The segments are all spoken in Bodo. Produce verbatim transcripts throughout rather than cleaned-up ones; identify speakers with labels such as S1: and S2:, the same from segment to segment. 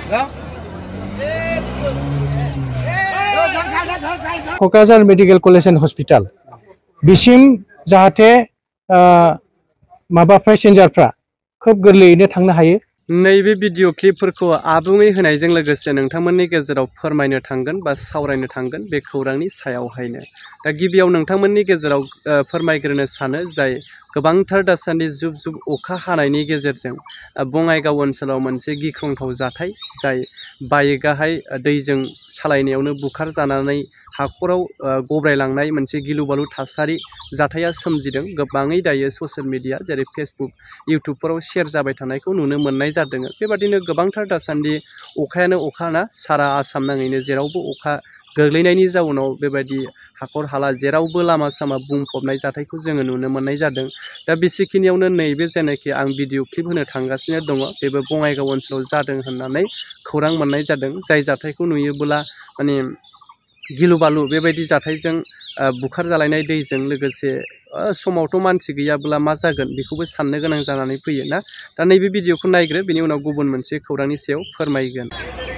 S1: Kokrajhar medical college and hospital बिसिम जाहाथे माबा पेसेन्जारफ्रा खोब गोरलैयैनो थांनो हायो। नैबे भिडिअ क्लिपफोरखौ आबुङै होनायजों लोगोसे नोंथांमोननि गेजेराव फोरमायनो थांगोन बा सावरायनो थांगोन बे खौरांनि सायावहायनो। दा गिबियाव नोंथांमोननि गेजेराव फोरमायग्रोनो सानो जाय गोबांथार दासान्दि जुब जुब अखा हानायनि गेजेरजों बङाइगाव ओनसोलाव मोनसे गिख्रंथाव जाथाय जाय बाइकआहाय दैजों सालायनायावनो बुखार जानानै हाखराव गब्रायलांनाय मोनसे गिलु बालु थासारि जाथाया सोमजिदों। गोबाङै दायो ससियेल मिडिया जेरै फेसबुक इउटुबफोराव शेयर जाबाय थानायखौ नुनो मोननाय जादों। बेबादिनो गोबांथार दासान्दि अखायानो अखाना सारा आसाम नाङैनो जेरावबो अखा गोग्लैनायनि जाउनाव बेबायदि हाखर हाला जेरावबो लामा सामा बुंफबनाय जाथायखौ जोङो नुनो मोननाय जादों। दा बेसेखिनियावनो नैबे जेनाखि आं भिडिअ क्लिप होनो थांगासिनो दङ बेबो बङाइगाव ओनसोलाव जादों होननानै खौरां मोननाय जादों। जाय जाथायखौ नुयोब्ला माने गिलु बालु बेबायदि जाथायजों बुखार जालायनाय दैजों लोगोसे समावथ' मानसि गैयाब्ला मा जागोन बेखौबो साननो गोनां जानानै फैयो ना। दा नैबे भिडिअखौ नायग्रो बिनि उनाव गुबुन मोनसे खौरांनि सायाव फोरमायगोन।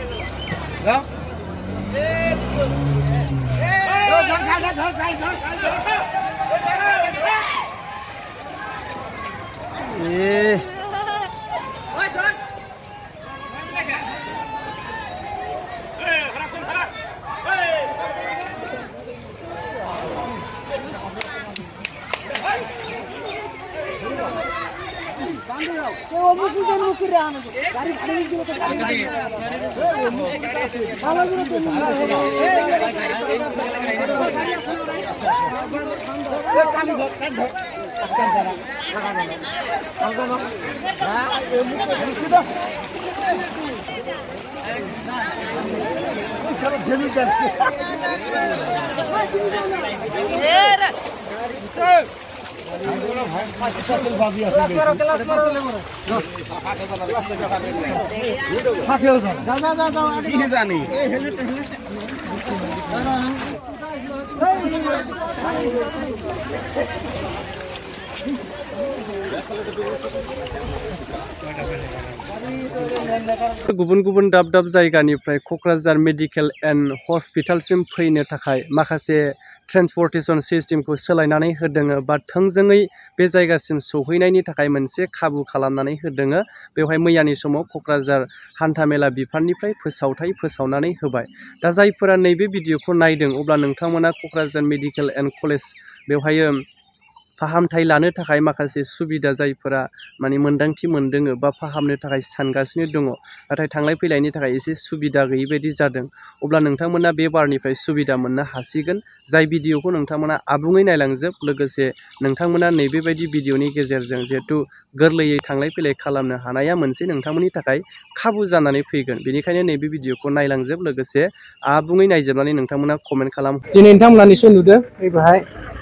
S1: गुबुन गुबुन दाब दाब जायगानिफ्राय क'क्राझार मेडिकेल एंड हस्पिटालसिम फैनो थाखाय माखासे ट्रेन्सपर्टेशन सिस्टेमखौ सोलायनानै होदों बा थोंजोङै बे जायगासिम सौहैनायनि थाखाय मोनसे खाबु खालामनानै होदों। बेवहाय मैयानि समाव क'क्राझार हान्थामेला बिफाननिफ्राय फोसावथाय फोसावनानै होबाय। दा जायफोरा नैबे भिडिअखौ नायदों अब्ला नोंथांमोना क'क्राझार मेडिकेल एंड कलेज बेवहाय फाहामथाय लानो थाखाय माखासे सुबिदा जायफोरा माने मोन्दांथि मोनदों बा फाहामनो थाखाय सानगासिनो दङ नाथाय थांलाय फैलायनि थाखाय एसे सुबिदा गैयै बायदि जादों। अब्ला नोंथांमोना बे बारनिफ्राय सुबिदा मोननो हासिगोन। जाय भिडिअखौ नोंथांमोना आबुङै नायलांजोब लोगोसे नोंथांमोना नैबेबायदि भिडिअनि गेजेरजों जिहेथु गोरलैयै थांलाय फैलाय खालामनो हानाया मोनसे नोंथांमोननि थाखाय खाबु जानानै फैगोन। बेनिखायनो नैबे भिडिअखौ नायलांजोब लोगोसे आबुङै नायजोबनानै नोंथांमोना कमेन्ट खालाम। दिनै नोंथांमोना निसय नुदों बेहाय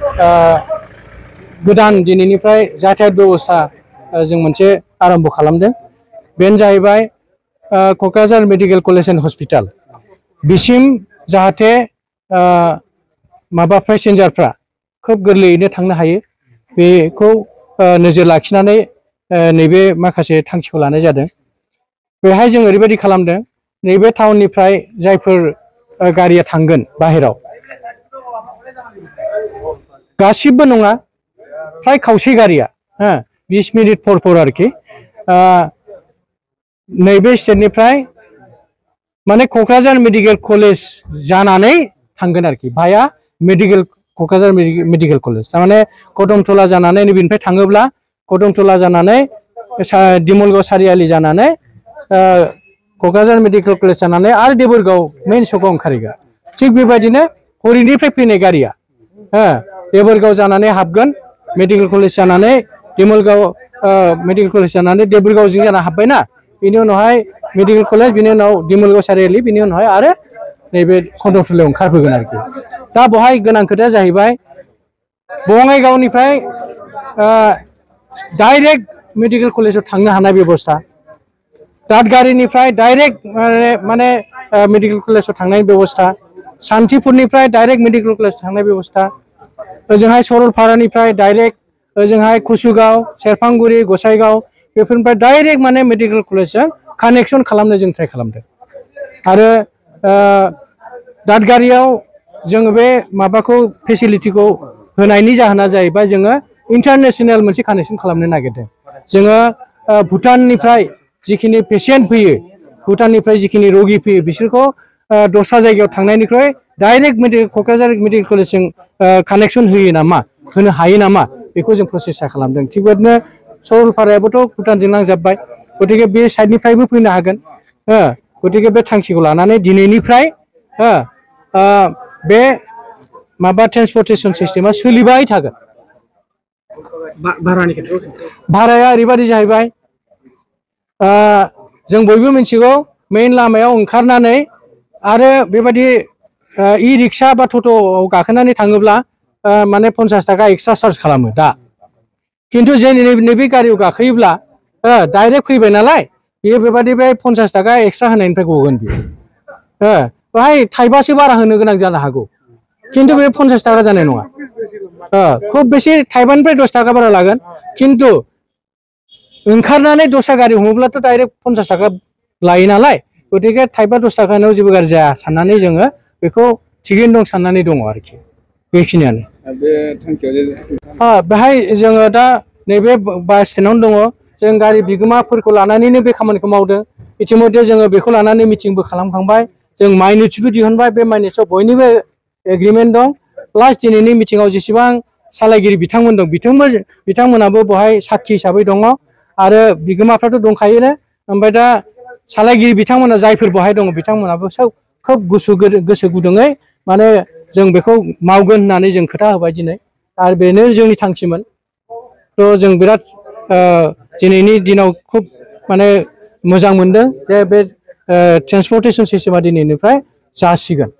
S1: गोदान दिनैनिफ्राय जाथाय बेबस्था जों मोनसे आरम्भ खालामदों। बेनो जाहैबाय Kokrajhar medical college and hospital बिसिम जाहाथे माबा पेसेन्जारफ्रा खोब गोरलैयैनो थांनो हायो बेखौ नोजोर लाखिनानै नैबे माखासे थांखिखौ लानाय जादों। बेहाय जों ओरैबायदि खालामदों नैबे टाउननिफ्राय जायफोर गारिया थांगोन बाहेराव गासिबो नङा फ्राय खावसे गारिया हा बिस मिनिट फर फर आरोखि नैबे स्टेटनिफ्राय माने क'क्राझार मेडिकेल कलेज जानानै थांगोन आरोखि भाया मेडिकेल क'क्राझार मेडिकेल कलेज थारमाने कदमथला जानानै नैबेनिफ्राय थाङोब्ला कदमथला जानानै दिमलगाव सारियालि जानानै क'क्राझार मेडिकेल कलेज जानानै आरो देबोरगाव मेइन सकआव ओंखारहैगोन। थिग बेबायदिनो हरिनिफ्राय फैनाय गारिया देबोरगाव जानानै हाबगोन मेडिकेल कलेज जानानै दिमलगाव मेडिकेल कलेज जानानै देबोरगावजों जाना हाबबायना बिनि उनावहाय मेडिकेल कलेज बिनि उनाव दिमलगाव सारियालि बिनि उनावहाय आरो नैबे कदमथलायाव ओंखारबोगोन आरोखि। दा बेवहाय गोनां खोथाया जाहैबाय बङाइगावनिफ्राय डाइरेक्ट मेडिकेल कलेजाव थांनो हानाय बेबस्था दादगारिनिफ्राय डाइरेक्ट माने मेडिकेल कलेजाव थांनाय बेबस्था सान्तिपुरनिफ्राय डाइरेक्ट मेडिकेल कलेजाव थांनाय बेबस्था ओजोंहाय सरलपारानिफ्राय डाइरेक्ट ओजोंहाय कुसुगाव सेरफांगुरि गसाइगाव बेफोरनिफ्राय डाइरेक्ट माने मेडिकेल कलेजजों कानेक्सन खालामनो जों ट्राइ खालामदों।
S2: आरो दादगारियाव जोङो बे माबाखौ फेसिलिटिखौ होनायनि जाहोना जाहैबाय जोङो इन्टारनेशनेल मोनसे कानेक्सन खालामनो नागिरदों। जोङो भुटाननिफ्राय जिखिनि पेसेन्ट फैयो, भुटाननिफ्राय जिखिनि रगि फैयो, बिसोरखौ दस्रा जायगायाव थांनायनिख्रुइ डाइरेक्ट मेडिकेल क'क्राझार मेडिकेल कलेजजों कानेक्सन होयो नामा, होनो हायो नामा, बेखौ जों प्रसेसा खालामदों। थिग बेबायदिनो सरलपारायाबोथ' भुटानजों नांजाबबाय, गतिके बे साइडनिफ्रायबो फैनो हागोन। गतिके बे थांखिखौ लानानै दिनैनिफ्राय बे माबा ट्रेन्सपर्टेसन सिस्टेमा सोलिबाय थागोन। भारानि खेथ्रआव भाराया ओरैबायदि जाहैबाय, जों बयबो मिथिगौ मेइन लामायाव ओंखारनानै आरो बेबायदि इ रिक्सा बा टट'आव गाखोनानै थाङोब्ला माने पन्सास थाखा एक्सट्रा चार्ज खालामो दा। खिन्थु जों नैबे गारियाव गाखोयोब्ला डाइरेक्ट फैबाय नालाय, बेयो बेबायदि बे पन्सास थाखा एक्सट्रा होनायनिफ्राय गगोन बियो। बेहाय थाइबासो बारा होनो गोनां जानो हागौ, खिन्थु बे पन्सास थाखा जानाय नङा। खुब बेसे थाइबानिफ्राय दस थाखा बारा लागोन, खिन्थु ओंखारनानै दस्रा गारि हमोब्लाथ' डाइरेक्ट पन्सास थाखा लायो नालाय, गतिके थाइबा दस थाखानियाव जेबो गाज्रि जाया साननानै जोङो बेखौ थिगैनो दं साननानै दङ आरोखि। बेखिनियानो बे थांखियाव बेहाय जोङो दा नैबे बास स्टेन्डआवनो दङ। जों गारि बिगोमाफोरखौ लानानैनो बे खामानिखौ मावदों। इतिमध्य जोङो बेखौ लानानै मिटिंबो खालामखांबाय, जों माइनरिटिबो दिहुनबाय। बे माइनरिटियाव बयनिबो एग्रिमेन्ट दं। प्लास दिनैनि मिटिंआव जेसेबां सालायगिरि बिथांमोन दं, बिथांमोनाबो बेवहाय साखि हिसाबै दङ आरो बिगोमाफ्राथ' दंखायोनो। ओमफ्राय दा सालायगिरि बिथांमोना जायफोर बेवहाय दङ, बिथांमोनाबो सोब खोब गोसो गोसो गुदुङै माने जों बेखौ मावगोन होननानै जों खोथा होबाय दिनै, आरो बेनो जोंनि थांखिमोन। थ' जों बिराद दिनैनि दिनाव खुब माने मोजां मोनदों जे बे ट्रेन्सपर्टेसन सिस्टेमा दिनैनिफ्राय जासिगोन।